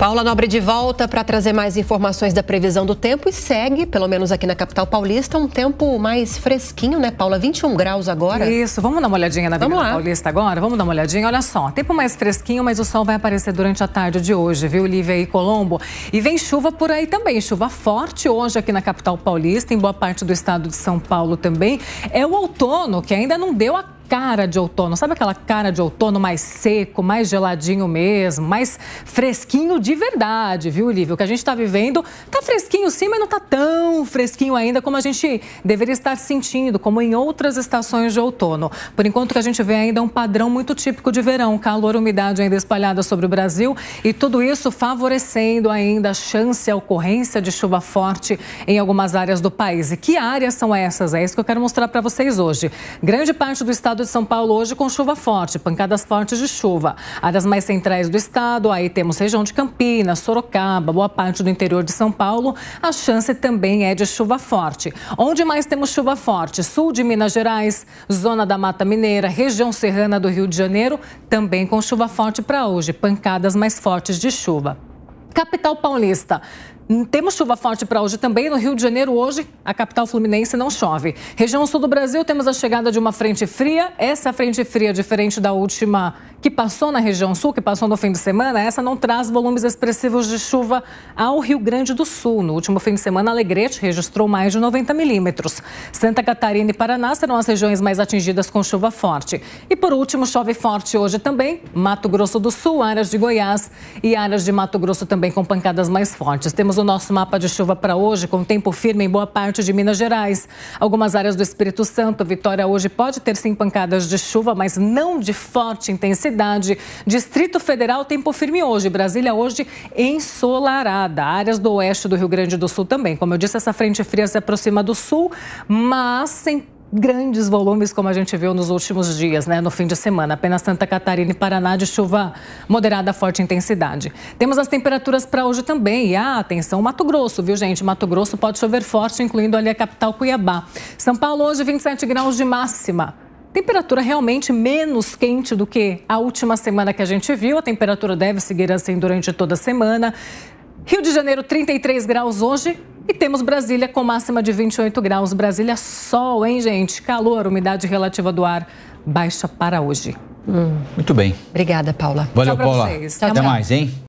Paula Nobre de volta para trazer mais informações da previsão do tempo e segue, pelo menos aqui na capital paulista, um tempo mais fresquinho, né, Paula? 21 graus agora. Isso, vamos dar uma olhadinha na Avenida Paulista agora? Vamos dar uma olhadinha? Olha só, tempo mais fresquinho, mas o sol vai aparecer durante a tarde de hoje, viu, Lívia e Colombo? E vem chuva por aí também, chuva forte hoje aqui na capital paulista, em boa parte do estado de São Paulo também. É o outono que ainda não deu a cara de outono, sabe aquela cara de outono mais seco, mais geladinho mesmo, mais fresquinho de verdade, viu, Lívia? O que a gente está vivendo tá fresquinho sim, mas não tá tão fresquinho ainda como a gente deveria estar sentindo, como em outras estações de outono. Por enquanto que a gente vê ainda um padrão muito típico de verão, calor, umidade ainda espalhada sobre o Brasil e tudo isso favorecendo ainda a chance, a ocorrência de chuva forte em algumas áreas do país. E que áreas são essas? É isso que eu quero mostrar para vocês hoje. Grande parte do estado de São Paulo hoje com chuva forte, pancadas fortes de chuva. Áreas mais centrais do estado, aí temos região de Campinas, Sorocaba, boa parte do interior de São Paulo, a chance também é de chuva forte. Onde mais temos chuva forte? Sul de Minas Gerais, zona da Mata Mineira, região serrana do Rio de Janeiro, também com chuva forte para hoje, pancadas mais fortes de chuva. Capital paulista. Temos chuva forte para hoje também. No Rio de Janeiro, hoje, a capital fluminense não chove. Região sul do Brasil, temos a chegada de uma frente fria. Essa frente fria, diferente da última que passou na região sul, que passou no fim de semana, essa não traz volumes expressivos de chuva ao Rio Grande do Sul. No último fim de semana, Alegrete registrou mais de 90 milímetros. Santa Catarina e Paraná serão as regiões mais atingidas com chuva forte. E por último, chove forte hoje também, Mato Grosso do Sul, áreas de Goiás e áreas de Mato Grosso também com pancadas mais fortes. Temos o nosso mapa de chuva para hoje, com tempo firme em boa parte de Minas Gerais. Algumas áreas do Espírito Santo, Vitória hoje pode ter sim pancadas de chuva, mas não de forte intensidade. Distrito Federal, tempo firme hoje. Brasília hoje ensolarada. Áreas do oeste do Rio Grande do Sul também. Como eu disse, essa frente fria se aproxima do sul, mas sem grandes volumes, como a gente viu nos últimos dias, né, no fim de semana. Apenas Santa Catarina e Paraná de chuva moderada a forte intensidade. Temos as temperaturas para hoje também. E atenção, Mato Grosso, viu, gente? Mato Grosso pode chover forte, incluindo ali a capital Cuiabá. São Paulo hoje 27 graus de máxima. Temperatura realmente menos quente do que a última semana que a gente viu. A temperatura deve seguir assim durante toda a semana. Rio de Janeiro, 33 graus hoje. E temos Brasília com máxima de 28 graus. Brasília, sol, hein, gente? Calor, umidade relativa do ar baixa para hoje. Muito bem. Obrigada, Paula. Valeu, Tchau pra Paula. vocês. Até mais, hein?